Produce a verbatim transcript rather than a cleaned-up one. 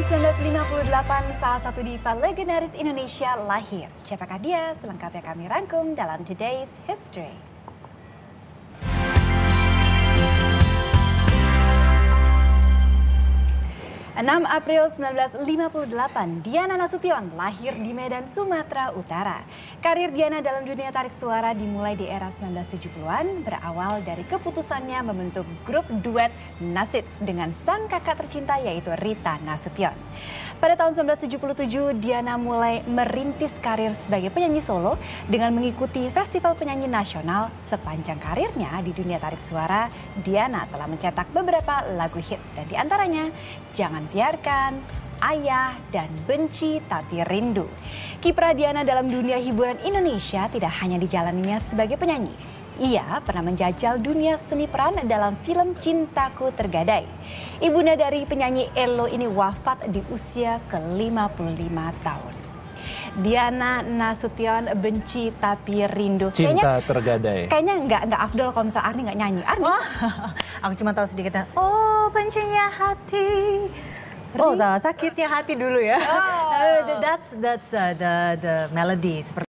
sembilan belas lima puluh delapan, salah satu diva legendaris Indonesia lahir. Siapakah dia? Selengkapnya kami rangkum dalam Today's History. enam April seribu sembilan ratus lima puluh delapan, Diana Nasution lahir di Medan, Sumatera Utara. Karir Diana dalam dunia tarik suara dimulai di era seribu sembilan ratus tujuh puluhan, berawal dari keputusannya membentuk grup duet Nasits dengan sang kakak tercinta yaitu Rita Nasution. Pada tahun seribu sembilan ratus tujuh puluh tujuh, Diana mulai merintis karir sebagai penyanyi solo dengan mengikuti festival penyanyi nasional. Sepanjang karirnya di dunia tarik suara, Diana telah mencetak beberapa lagu hits dan diantaranya Jangan Biarkan, Ayah, dan Benci Tapi Rindu. Kiprah Diana dalam dunia hiburan Indonesia tidak hanya dijalaninya sebagai penyanyi. Ia pernah menjajal dunia seni peran dalam film Cintaku Tergadai. Ibunda dari penyanyi Ello ini wafat di usia ke lima puluh lima tahun. Diana Nasution, Benci Tapi Rindu. Cinta kayaknya, Tergadai. Kayaknya nggak nggak afdol kalau misalnya Arni nggak nyanyi. Arni? Wah, aku cuma tahu sedikit. Oh, bencinya hati. Oh, salah sakitnya hati dulu ya. Oh. that's that's uh, the the melody.